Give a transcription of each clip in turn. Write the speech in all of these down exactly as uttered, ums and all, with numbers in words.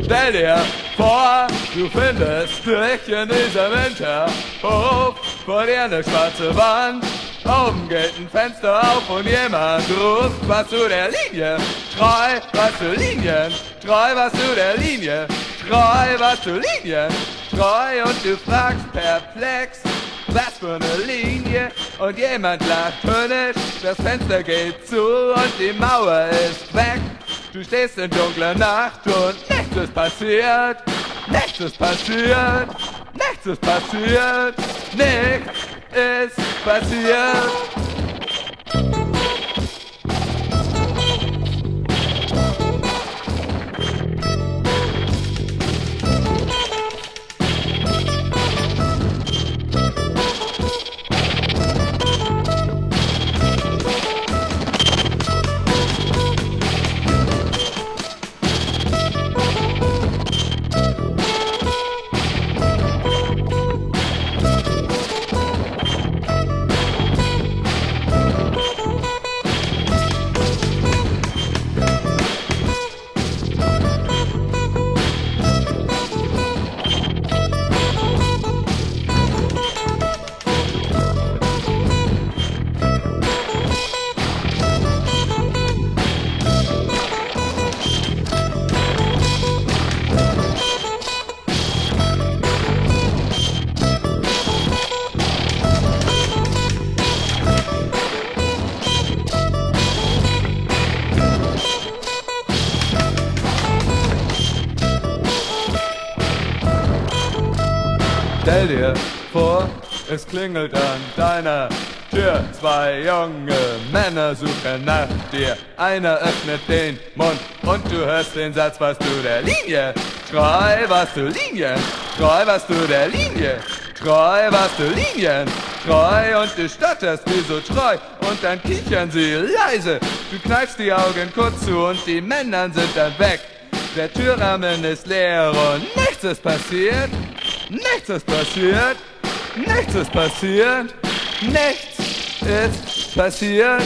Stell dir vor, du findest dich in diesem Hinterhof, vor dir eine schwarze Wand, oben geht ein Fenster auf und jemand ruft, was zu der Linie, treu, was zu Linien, treu, was zu der Linie, treu, was zu Linien, treu, und du fragst perplex, was für eine Linie, und jemand lacht höhnisch, das Fenster geht zu und die Mauer ist weg. Du stehst in dunkler Nacht und nichts ist passiert, nichts ist passiert, nichts ist passiert, nichts ist passiert. Stell dir vor, es klingelt an deiner Tür. Zwei junge Männer suchen nach dir. Einer öffnet den Mund und du hörst den Satz, was du der Linie, treu, was du Linien, treu, was du der Linie, treu, was du Linien, treu, und du stotterst wie so treu und dann kichern sie leise. Du kneifst die Augen kurz zu und die Männer sind dann weg. Der Türrahmen ist leer und nichts ist passiert. Nichts ist passiert, nichts ist passiert, nichts ist passiert.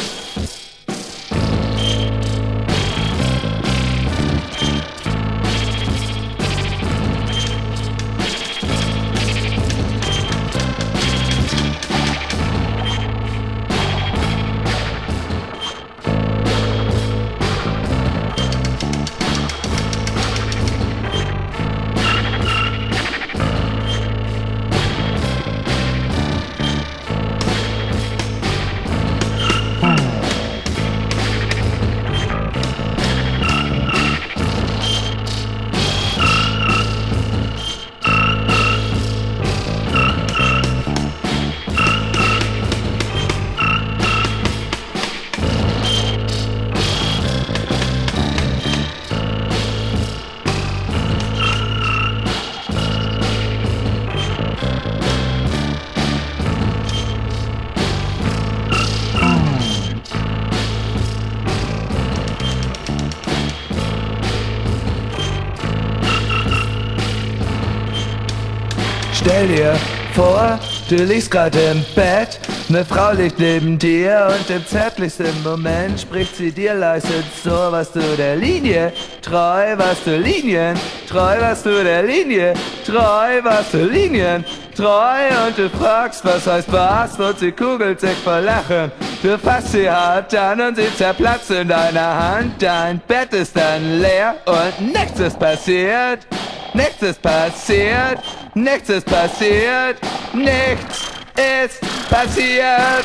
Stell dir vor, du liegst grad im Bett, ne Frau liegt neben dir und im zärtlichsten Moment spricht sie dir leise so, was du der Linie, treu, was du Linien, treu, was du der Linie, treu, was du Linien, treu, und du fragst, was heißt was, und sie kugelt sich vor Lachen. Du fasst sie hart an und sie zerplatzt in deiner Hand, dein Bett ist dann leer und nichts ist passiert. Nichts ist passiert, nichts ist passiert, nichts ist passiert.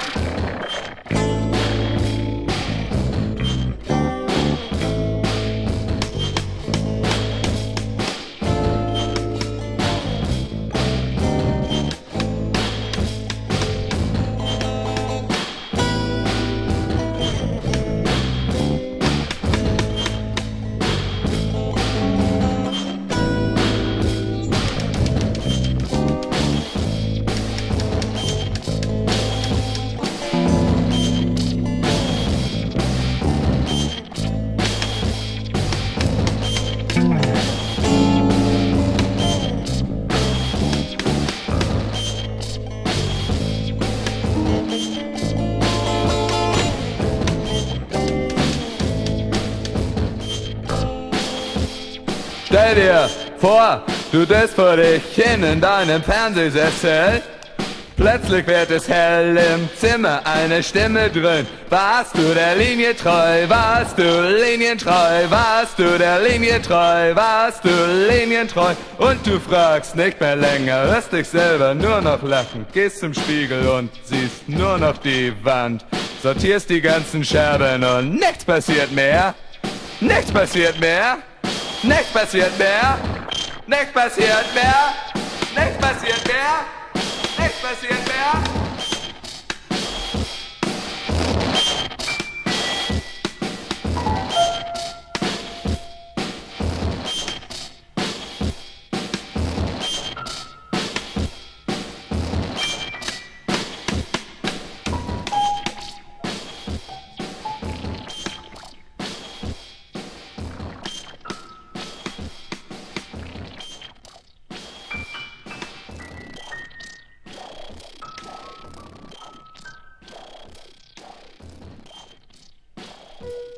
Stell dir vor, du döst vor dich hin in deinem Fernsehsessel. Plötzlich wird es hell im Zimmer, eine Stimme dröhnt. Warst du der Linie treu, warst du linientreu, warst du der Linie treu, warst du linientreu. Und du fragst nicht mehr länger, hörst dich selber nur noch lachen. Gehst zum Spiegel und siehst nur noch die Wand. Sortierst die ganzen Scherben und nichts passiert mehr. Nichts passiert mehr. Nichts passiert mehr. Nichts passiert mehr. Nichts passiert mehr. Nichts passiert mehr. Thank you.